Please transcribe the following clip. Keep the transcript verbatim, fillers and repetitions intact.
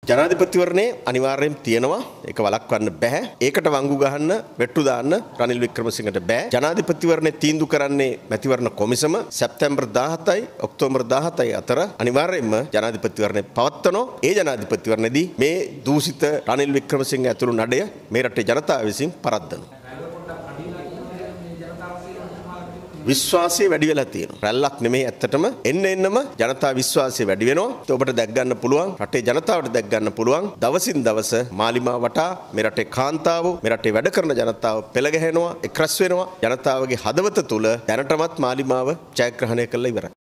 ජනාධිපතිවරණේ අනිවාර්යයෙන් තියෙනවා. ඒක වළක්වන්න බෑ. ඒකට වංගු ගහන්න, වෙට්ටු දාන්න රනිල් වික්‍රමසිංහට බෑ. ජනාධිපතිවරණේ තීන්දුව කරන්නේ මැතිවරණ කොමිසම සැප්තැම්බර් දාහතයි ඔක්තෝබර් දාහතයි අතර අනිවාර්යයෙන්ම ජනාධිපතිවරණේ පවත්වනවා. ඒ ජනාධිපතිවරණේදී මේ දූෂිත රනිල් වික්‍රමසිංහ ඇතුළු නඩය මේ රටේ ජනතාව විසින් පරද්දනවා. විශ්වාසය වැඩි වෙලා තියෙනවා. රැල්ලක් නෙමෙයි ඇත්තටම එන්න එන්නම ජනතා විශ්වාසය වැඩි වෙනවා. ඒක ඔබට දැක් ගන්න පුළුවන්. රටේ ජනතාවට දැක් ගන්න පුළුවන්. දවසින් දවස මාලිමා වටා මේ රටේ කාන්තාවෝ, මේ රටේ වැඩ කරන ජනතාව පෙළ ගැහෙනවා, එක්රැස් වෙනවා. ජනතාවගේ හදවත තුල දැනටමත් මාලිමාව ජයග්‍රහණය කළා ඉවරයි.